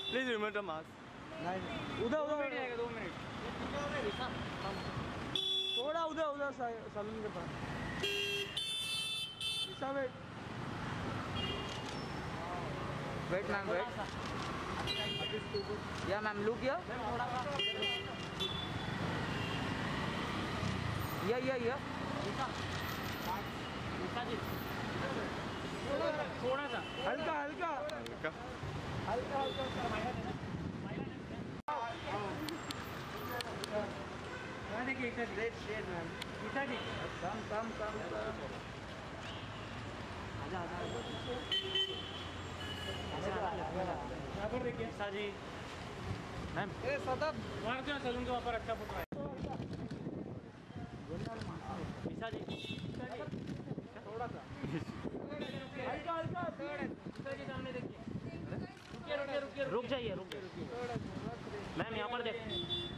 Please remove the mask. नहीं उधर उधर 2 मिनट थोड़ा उधर उधर सलून के पास वेट मैम वेट या मैम लुक या थोड़ा सा हल्का हल्का हल्का हल्का हल्का देखिए रेड शेड मैम कम आजा यहाँ पर देखिए ईसा जी मैम वहाँ क्यों सलून के वहाँ पर अच्छा फोटो है। ईसा जी थोड़ा सा हल्का हल्का ईसा जी सामने देखिए रुकिए रुक जाइए मैम यहाँ पर देखो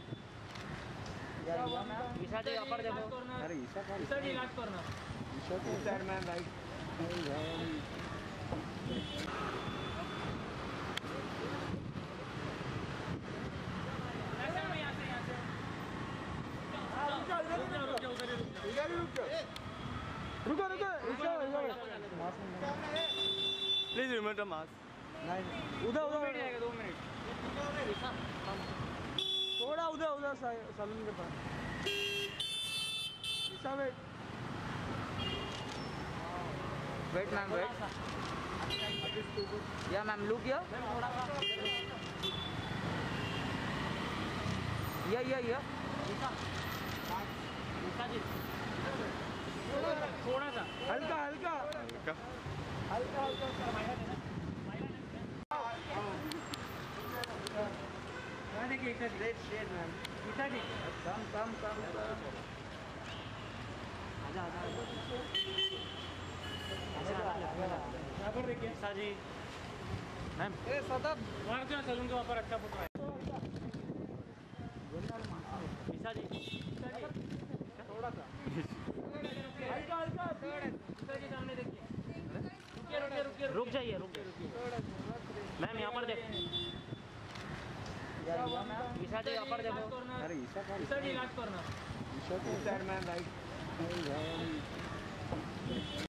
ईसा जी यहाँ पर देखो अरे Isa ji last corner sir ma'am right रुको प्लीज रिमूव द मास्क। नहीं उधर 2 मिनट थोड़ा उधर सलून के पास वेट मैम वेट या मैम लुक या थोड़ा सा हल्का हल्का हल्का हल्का देखिए red shade ma'am Isa ji come आजा यहाँ पर देखिए ईसा जी मैम वहाँ क्यों सलून के वहाँ पर अच्छा फोटो है। ईसा जी थोड़ा सा हल्का ईसा जी सामने देखिए रुकिए रुक जाइए मैम यहाँ पर देखो ईसा जी यहाँ पर देखो अरे Isa ji last corner sir ma'am right